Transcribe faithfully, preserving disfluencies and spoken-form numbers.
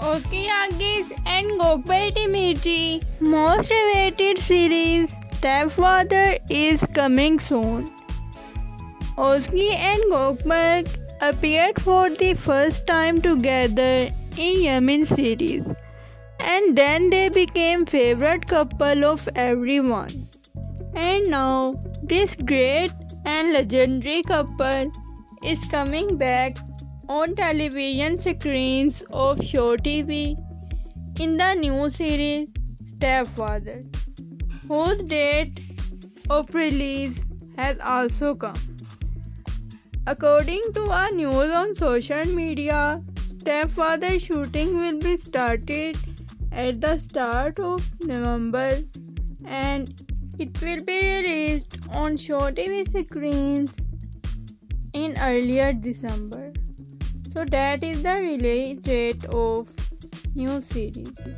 Özge, yagiz and Gökberk demirci most awaited series Stepfather is coming soon. Özge and Gökberk appeared for the first time together in Yemin series, and then they became favorite couple of everyone. And now this great and legendary couple is coming back on television screens of Show T V in the new series Stepfather, whose date of release has also come. According to our news on social media, Stepfather shooting will be started at the start of November and it will be released on Show T V screens in earlier December. So that is the release date of new series.